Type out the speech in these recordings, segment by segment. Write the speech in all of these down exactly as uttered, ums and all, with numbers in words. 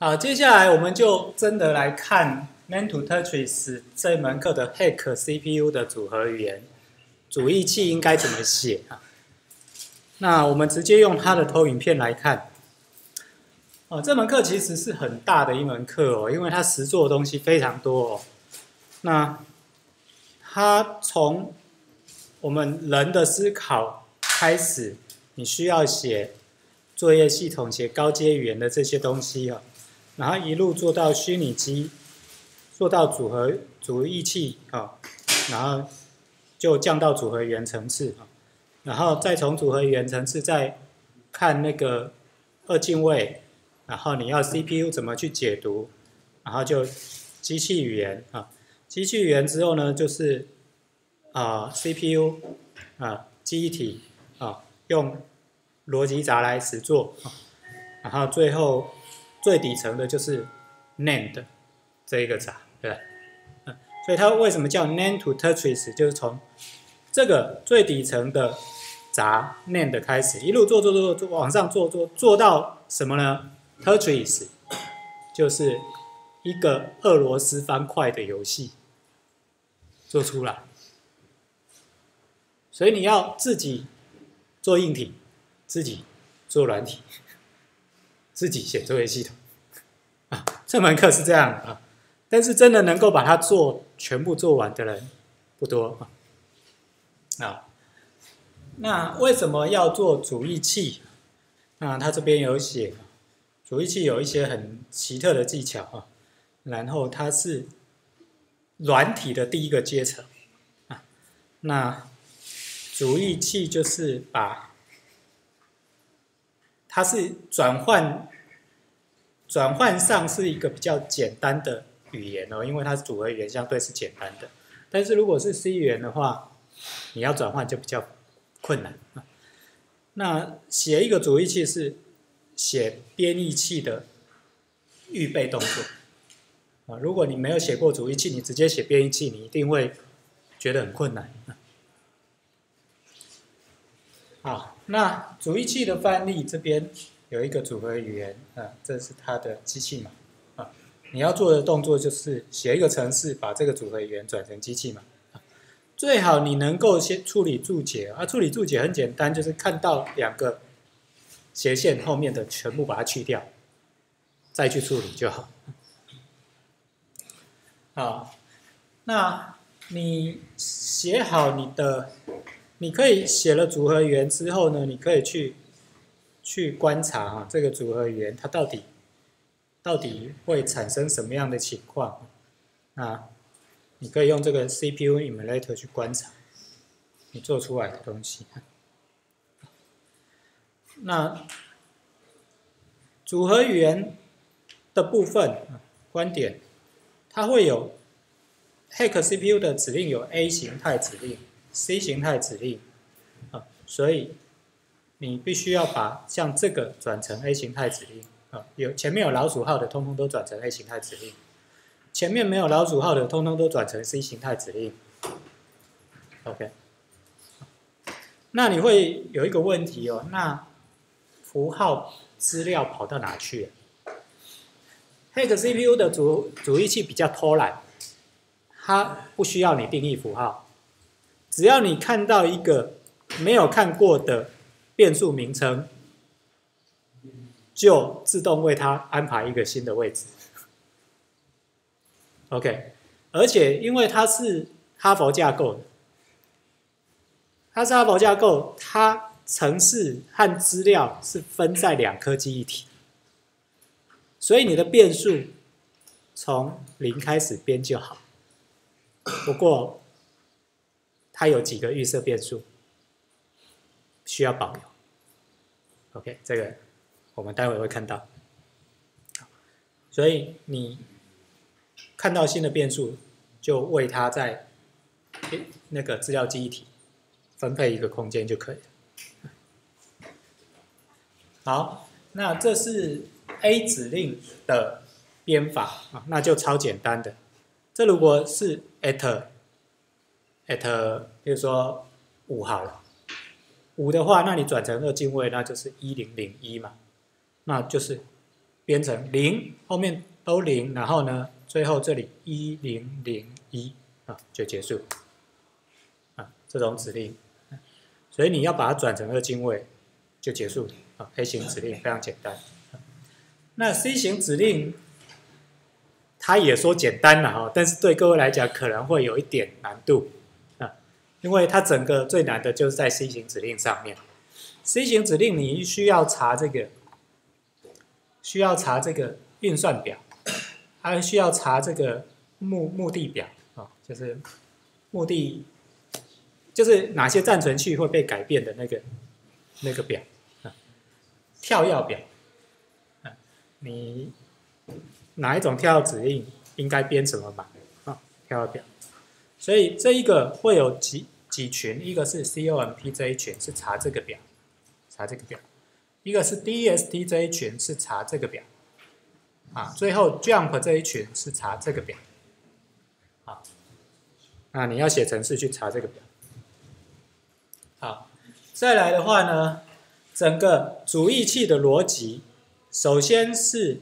好，接下来我们就真的来看 Man to Tetris 这门课的 Hack C P U 的组合语言，主义器应该怎么写啊？那我们直接用它的投影片来看。哦，这门课其实是很大的一门课哦，因为它实作的东西非常多哦。那它从我们人的思考开始，你需要写作业系统、写高阶语言的这些东西哦，然后一路做到虚拟机，做到组合组义器啊，然后就降到组合语言层次啊，然后再从组合语言层次再看那个二进位，然后你要 C P U 怎么去解读，然后就机器语言啊，机器语言之后呢，就是啊、呃、C P U 啊、呃、记忆体啊，用逻辑闸来实作啊，然后最后最底层的就是 N A N D 这一个闸，对吧？嗯，所以它为什么叫 N A N D to Tetris， 就是从这个最底层的闸 N A N D 开始，一路做做做做往上做做做到什么呢 ？Tetris 就是一个俄罗斯方块的游戏做出来，所以你要自己做硬体，自己做软体，自己写作业系统啊。这门课是这样啊，但是真的能够把它做全部做完的人不多啊。啊，那为什么要做主义器？那他这边有写，主义器有一些很奇特的技巧啊。然后它是软体的第一个阶层啊。那主义器就是把它是转换转换上是一个比较简单的语言哦，因为它组合语言相对是简单的。但是如果是 C 语言的话，你要转换就比较困难啊。那写一个主义器是写编译器的预备动作啊。如果你没有写过主义器，你直接写编译器，你一定会觉得很困难。好，那主义器的范例这边有一个组合语言啊，这是它的机器码啊。你要做的动作就是写一个程式，把这个组合语言转成机器码。最好你能够先处理注解啊，处理注解很简单，就是看到两个斜线后面的全部把它去掉，再去处理就好。好，那你写好你的，你可以写了组合语言之后呢，你可以去去观察哈、啊，这个组合语言它到底到底会产生什么样的情况啊？你可以用这个 C P U emulator 去观察你做出来的东西。那组合语言的部分观点，它会有 Hack C P U 的指令有 A 形态指令、C 形态指令啊，所以你必须要把像这个转成 A 形态指令啊，有前面有老鼠号的，通通都转成 A 形态指令。前面没有老鼠号的，通通都转成 C 形态指令。OK， 那你会有一个问题哦，那符号资料跑到哪去了 ？Hack C P U 的主主义器比较偷懒，它不需要你定义符号，只要你看到一个没有看过的变数名称，就自动为它安排一个新的位置。OK， 而且因为它是哈佛架构的，它是哈佛架构，它程式和资料是分在两颗记忆体，所以你的变数从零开始编就好。不过它有几个预设变数需要保留。OK， 这个我们待会会看到。所以你看到新的变数，就为它在那个资料记忆体分配一个空间就可以了。好，那这是 A 指令的编法啊，那就超简单的。这如果是 at at， 比如说五好了，五的话，那你转成二进位，那就是一零零一嘛，那就是编成零，后面都零，然后呢，最后这里一零零一啊就结束啊这种指令，所以你要把它转成二进位就结束了啊 A 型指令非常简单。那 C 型指令，它也说简单了哈，但是对各位来讲可能会有一点难度啊，因为它整个最难的就是在 C 型指令上面。C 型指令你需要查这个，需要查这个运算表，还需要查这个目目的表啊，就是目的，就是哪些暂存器会被改变的那个那个表啊，跳跃表。你哪一种跳跃指令应该编什么码啊？跳跃表，所以这一个会有几几群，一个是 C O M P 这一群是查这个表，查这个表；一个是 D E S T 这一群是查这个表，啊，最后 Jump 这一群是查这个表，啊，那你要写程式去查这个表。好，再来的话呢，整个主义器的逻辑。首先是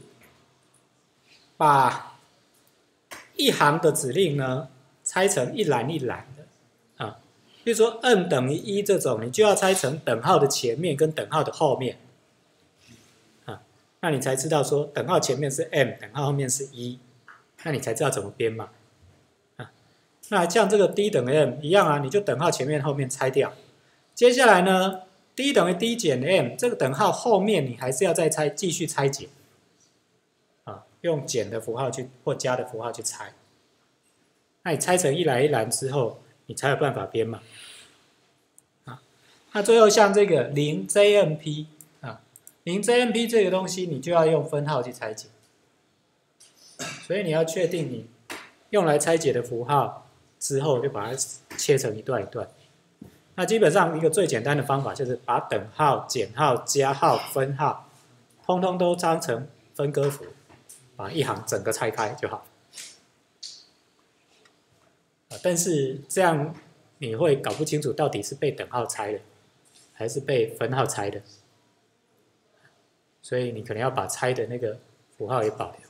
把一行的指令呢拆成一栏一栏的啊，比如说 n 等于一这种，你就要拆成等号的前面跟等号的后面啊，那你才知道说等号前面是 m， 等号后面是一，那你才知道怎么编嘛啊。那像这个 d 等于 m 一样啊，你就等号前面后面拆掉，接下来呢？d 等于 d 减 m， 这个等号后面你还是要再拆，继续拆解，啊，用减的符号去或加的符号去拆。那你拆成一栏一栏之后，你才有办法编嘛。啊，那最后像这个零 J M P 啊，零 J M P 这个东西，你就要用分号去拆解。所以你要确定你用来拆解的符号之后，就把它切成一段一段。那基本上一个最简单的方法就是把等号、减号、加号、分号，通通都当成分割符，把一行整个拆开就好。但是这样你会搞不清楚到底是被等号拆的，还是被分号拆的，所以你可能要把拆的那个符号也保留。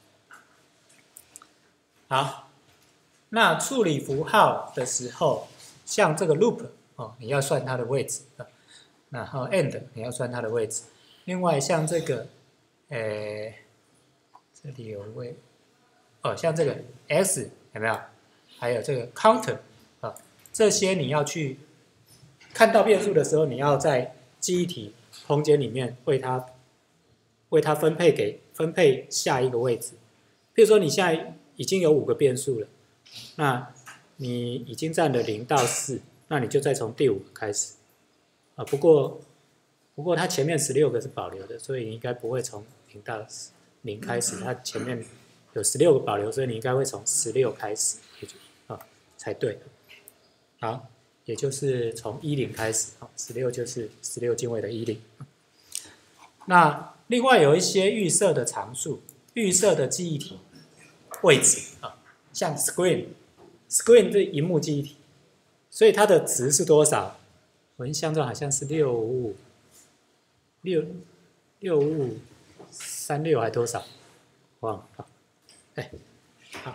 好，那处理符号的时候，像这个 loop。哦，你要算它的位置啊，然后 and 你要算它的位置。另外像这个，诶，这里有位，哦，像这个 s 有没有？还有这个 counter 啊，这些你要去看到变数的时候，你要在记忆体空间里面为它为它分配给分配下一个位置。比如说你现在已经有五个变数了，那你已经占了零到四。那你就再从第五个开始，啊，不过不过它前面十六个是保留的，所以你应该不会从零到零开始，它前面有十六个保留，所以你应该会从十六开始，啊，才对。好，也就是从一零开始，啊，十六就是十六进位的一零。那另外有一些预设的常数，预设的记忆体位置啊，像 screen，screen 是萤幕记忆体。所以它的值是多少？我印象中好像是六五五，六六五五三六还多少？忘了。好，哎，好。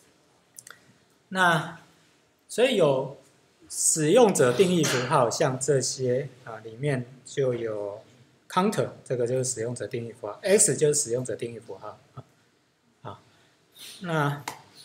那所以有使用者定义符号，像这些啊，里面就有 counter， 这个就是使用者定义符号 ，x 就是使用者定义符号啊。好，那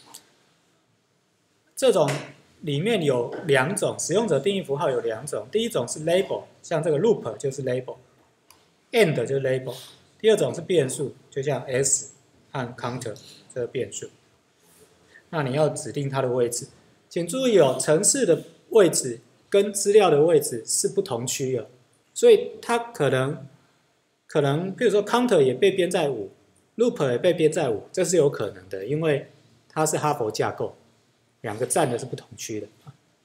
这种。里面有两种使用者定义符号，有两种。第一种是 label， 像这个 loop 就是 label，and 就是 label。第二种是变数，就像 s 和 counter 这个变数。那你要指定它的位置，请注意哦，程式的位置跟资料的位置是不同区的，所以它可能可能，比如说 counter 也被编在五 ，loop 也被编在五，这是有可能的，因为它是哈佛架构。两个占的是不同区的。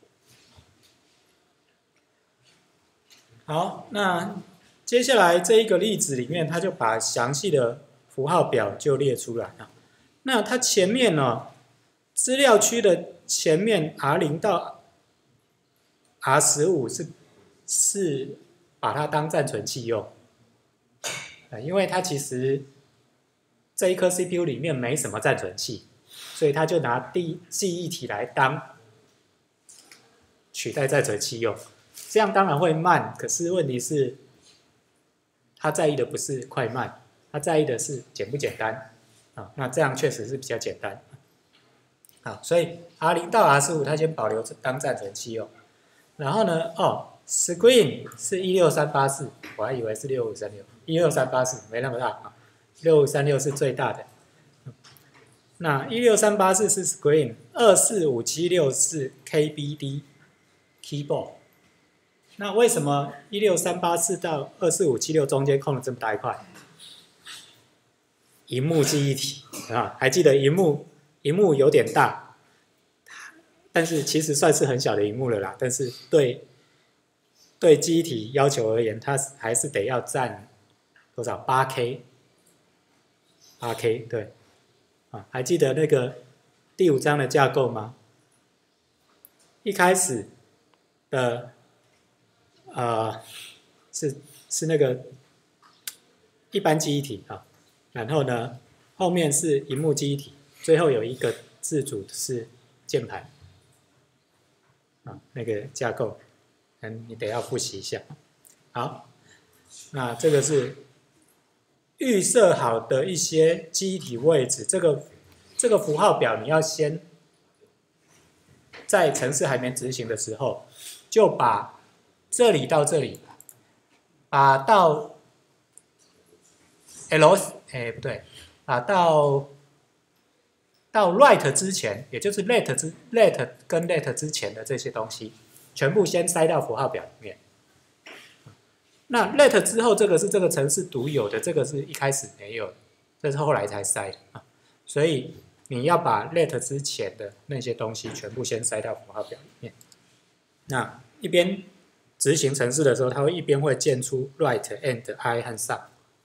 好，那接下来这一个例子里面，它就把详细的符号表就列出来了。那它前面呢，资料区的前面 R 零 到 R 十五是是把它当暂存器用，因为它其实这一颗 C P U 里面没什么暂存器，所以他就拿第记忆体来当取代暂存器用。这样当然会慢，可是问题是，他在意的不是快慢，他在意的是简不简单啊。那这样确实是比较简单。好，所以 R 零 到 R 十五，它先保留当暂存器用。然后呢，哦 ，Screen 是一六三八四，我还以为是六五三六，一六三八四没那么大啊，六五三六是最大的。那一六三八四是 Screen， 二四五七六是 K B D Keyboard。那为什么一六三八四到二四五七六中间空了这么大一块？萤幕记忆体啊，还记得萤幕？萤幕有点大，但是其实算是很小的萤幕了啦。但是对对记忆体要求而言，它还是得要占多少？八 K， 八 K 对啊，还记得那个第五章的架构吗？一开始的。呃，是是那个一般记忆体啊，然后呢，后面是萤幕记忆体，最后有一个自主是键盘啊，那个架构，嗯，你得要复习一下。好，那这个是预设好的一些记忆体位置，这个这个符号表你要先在程式还没执行的时候就把。这里到这里，把到 L 哎不对，把到到 write 之前，也就是 let 之 let 跟 let 之前的这些东西，全部先塞到符号表里面。那 let 之后，这个是这个程式独有的，这个是一开始没有，这是后来才塞的啊。所以你要把 let 之前的那些东西全部先塞到符号表里面。那一边执行程式的时候，它会一边会建出 write and i 和 sum。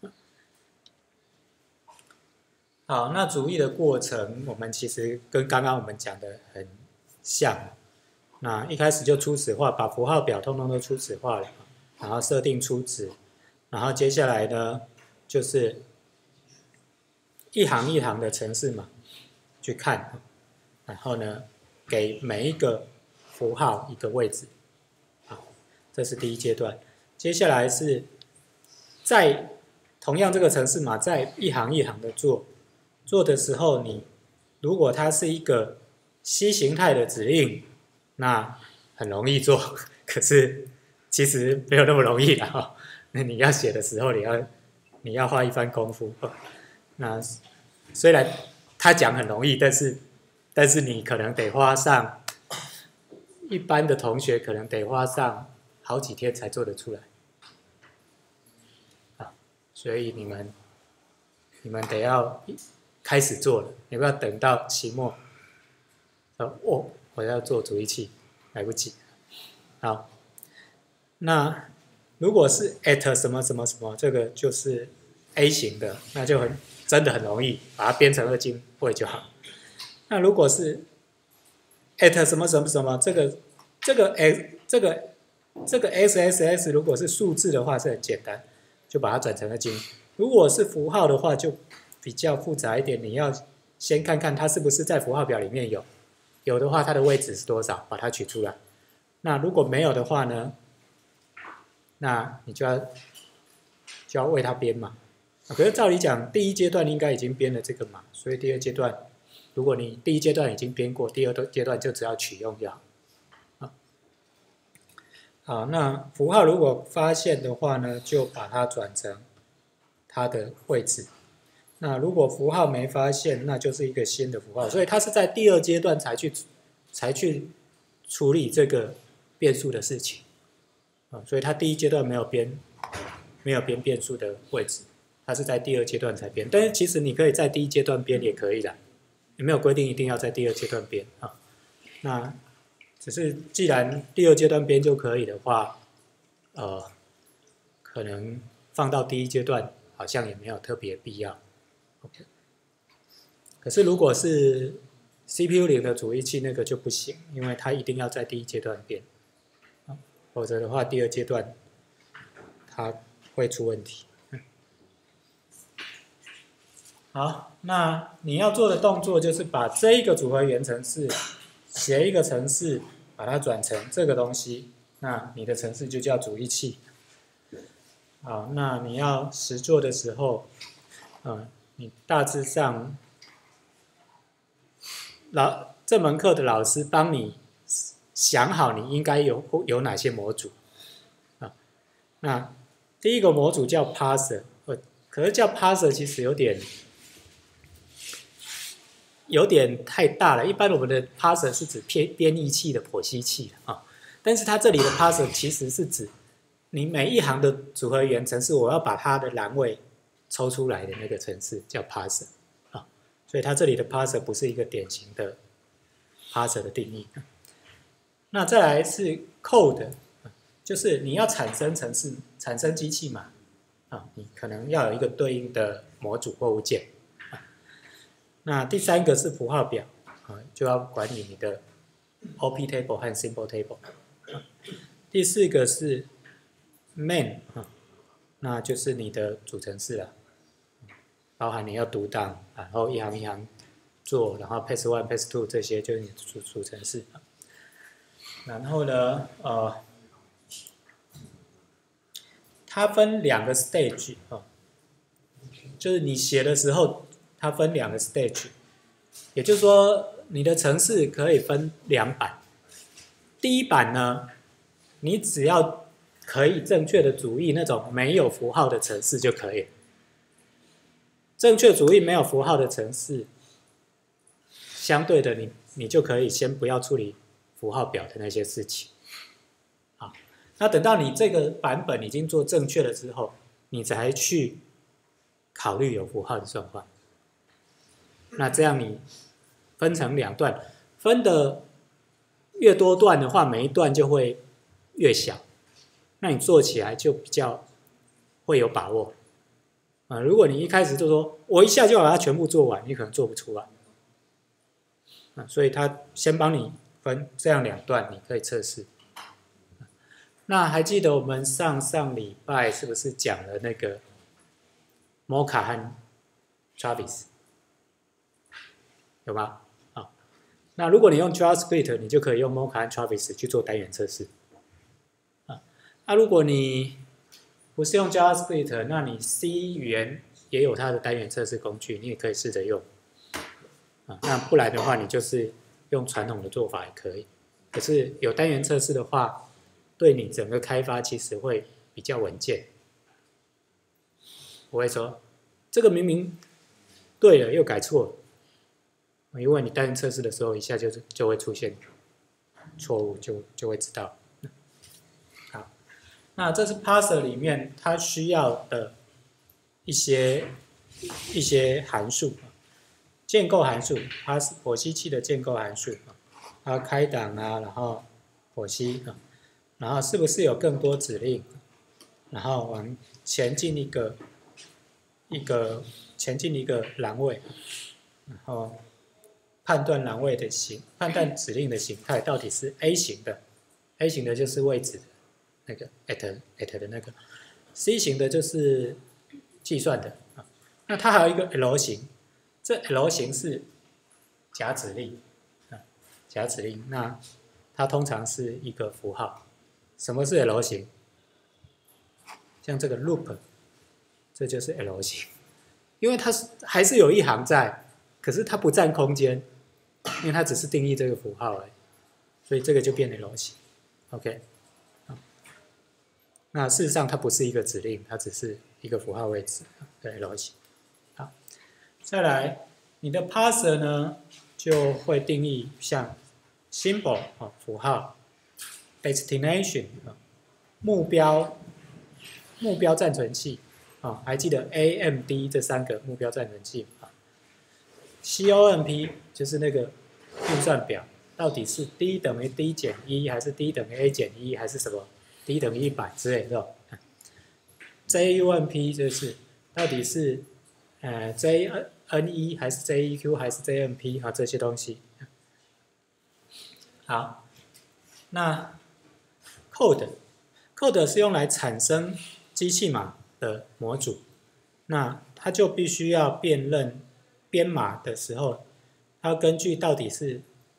好，那主义的过程，我们其实跟刚刚我们讲的很像。那一开始就初始化，把符号表通通都初始化了，然后设定初值，然后接下来呢，就是一行一行的程式码去看，然后呢，给每一个符号一个位置。这是第一阶段，接下来是在同样这个程式码在一行一行的做，做的时候你如果它是一个 C 形态的指令，那很容易做，可是其实没有那么容易的哈。那你要写的时候，你要你要花一番功夫。那虽然他讲很容易，但是但是你可能得花上一般的同学可能得花上。好几天才做得出来，啊，所以你们你们得要开始做了，你不要等到期末，说哦，我要做主义器，来不及。好，那如果是 at 什么什么什么，这个就是 A 型的，那就很真的很容易，把它编成二进位就好。那如果是 at 什么什么什么，这个这个 x 这个。这个 S S S 如果是数字的话是很简单，就把它转成了经。如果是符号的话就比较复杂一点，你要先看看它是不是在符号表里面有，有的话它的位置是多少，把它取出来。那如果没有的话呢，那你就要就要为它编码。可是照理讲，第一阶段应该已经编了这个码，所以第二阶段，如果你第一阶段已经编过，第二阶段就只要取用就好。好，那符号如果发现的话呢，就把它转成它的位置。那如果符号没发现，那就是一个新的符号。所以它是在第二阶段才去才去处理这个变数的事情啊。所以它第一阶段没有编没有编变数的位置，它是在第二阶段才编。但是其实你可以在第一阶段编也可以的，也没有规定一定要在第二阶段编啊。那只是既然第二阶段编就可以的话，呃，可能放到第一阶段好像也没有特别必要。OK， 可是如果是 C P U 零的主义器那个就不行，因为它一定要在第一阶段编，否则的话第二阶段它会出问题。 好，那你要做的动作就是把这一个组合源程式写一个程式，把它转成这个东西，那你的程式就叫主义器。好，那你要实做的时候，嗯，你大致上老这门课的老师帮你想好你应该有有哪些模组啊？那第一个模组叫 parser， 可是叫 parser 其实有点。有点太大了，一般我们的 parser 是指编编译器的剖析器啊，但是它这里的 parser 其实是指你每一行的组合源程式，我要把它的栏位抽出来的那个程式叫 parser 啊，所以它这里的 parser 不是一个典型的 parser 的定义。那再来是 code， 就是你要产生程式、产生机器嘛，啊，你可能要有一个对应的模组或物件。那第三个是符号表，啊，就要管理你的 O P table 和 symbol table。第四个是 main， 啊，那就是你的主程式了，包含你要读档，然后一行一行做，然后 pass one、pass two 这些就是你的主主程式。然后呢，呃，它分两个 stage， 啊，就是你写的时候。它分两个 stage， 也就是说，你的程式可以分两版。第一版呢，你只要可以正确的主义那种没有符号的程式就可以。正确主义没有符号的程式，相对的你，你就可以先不要处理符号表的那些事情。好，那等到你这个版本已经做正确了之后，你才去考虑有符号的状况。那这样你分成两段，分的越多段的话，每一段就会越小，那你做起来就比较会有把握。啊，如果你一开始就说我一下就把它全部做完，你可能做不出来。啊，所以他先帮你分这样两段，你可以测试。那还记得我们上上礼拜是不是讲了那个 Mocha 和 Travis？有吗？啊，那如果你用 JavaScript， 你就可以用 Mocha 和 Travis 去做单元测试。啊，那如果你不是用 JavaScript， 那你 C 语言也有它的单元测试工具，你也可以试着用。啊，那不然的话，你就是用传统的做法也可以。可是有单元测试的话，对你整个开发其实会比较稳健。我会说，这个明明对了，又改错了。因为你单元测试的时候，一下就就会出现错误，就就会知道。好，那这是 parser 里面它需要的一些一些函数，建构函数，它是剖析器的建构函数，它开档啊，然后剖析啊，然后是不是有更多指令，然后往前进一个一个前进一个栏位，然后。判断栏位的形，判断指令的形态到底是 A 型的 ，A 型的就是位置的那个 at at 的那个 ，C 型的就是计算的啊。那它还有一个 L 型，这 L 型是假指令啊，假指令。那它通常是一个符号。什么是 L 型？像这个 loop， 这就是 L 型，因为它是还是有一行在，可是它不占空间。因为它只是定义这个符号而已，所以这个就变成 L 型 ，OK， 那事实上它不是一个指令，它只是一个符号位置的 L 型。好，再来，你的 parser 呢就会定义像 symbol 啊符号 ，destination 啊目标目标暂存器啊，还记得 A M D 这三个目标暂存器啊。C O M P 就是那个运算表，到底是 D 等于 D 减一，还是 D 等于 A 减一，还是什么 D 等于一百之类的。J U M P 就是到底是呃 J N 一 还是 J E Q 还是 J M P 啊这些东西。好，那 code code 是用来产生机器码的模组。 那它就必须要辨认编码的时候，它要根据到底是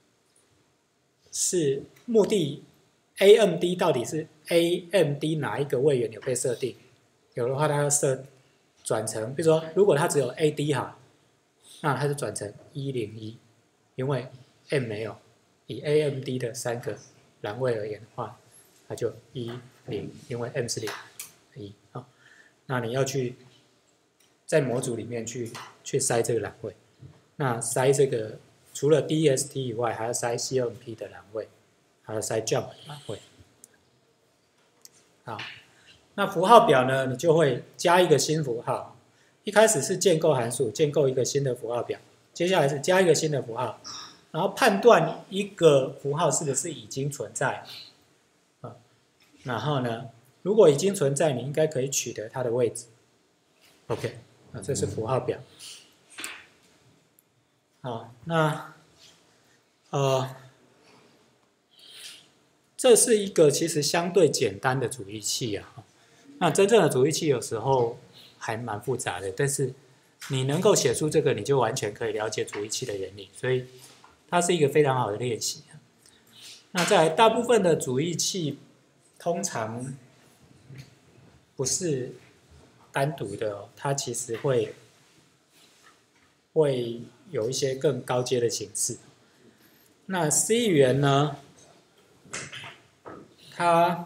是目的 A M D 到底是 A M D 哪一个位元有被设定，有的话它要设转成，比如说如果它只有 A D 哈，那它就转成一零一，因为 M 没有，以 A M D 的三个栏位而言的话，它就一零，因为 M 是零一啊，那你要去在模组里面去去塞这个栏位，那塞这个除了 D E S T 以外，还要塞 C M P 的栏位，还要塞 Jump 的栏位。好，那符号表呢，你就会加一个新符号。一开始是建构函数，建构一个新的符号表，接下来是加一个新的符号，然后判断一个符号是不是已经存在。啊，然后呢，如果已经存在，你应该可以取得它的位置。OK， 那这是符号表。好，那呃，这是一个其实相对简单的主义器啊。那真正的主义器有时候还蛮复杂的，但是你能够写出这个，你就完全可以了解主义器的原理，所以它是一个非常好的练习。那在大部分的主义器通常不是单独的哦，它其实会会有一些更高阶的形式。那 C 语言呢，它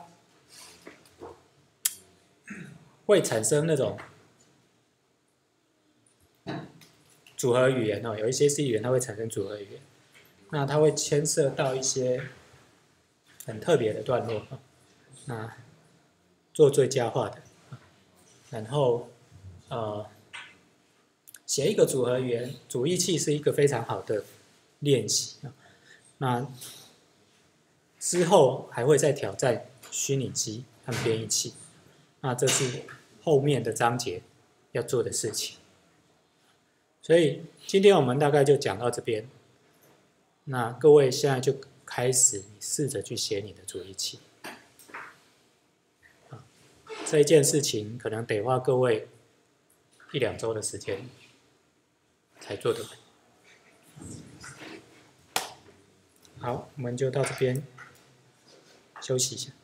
会产生那种组合语言哦，有一些 C 语言它会产生组合语言，那它会牵涉到一些很特别的段落，那做最佳化的，然后呃写一个组合语言，主义器是一个非常好的练习。那之后还会再挑战虚拟机和编译器，那这是后面的章节要做的事情。所以今天我们大概就讲到这边。那各位现在就开始，你试着去写你的主义器。这一件事情可能得花各位一两周的时间才做得完。好，我们就到这边休息一下。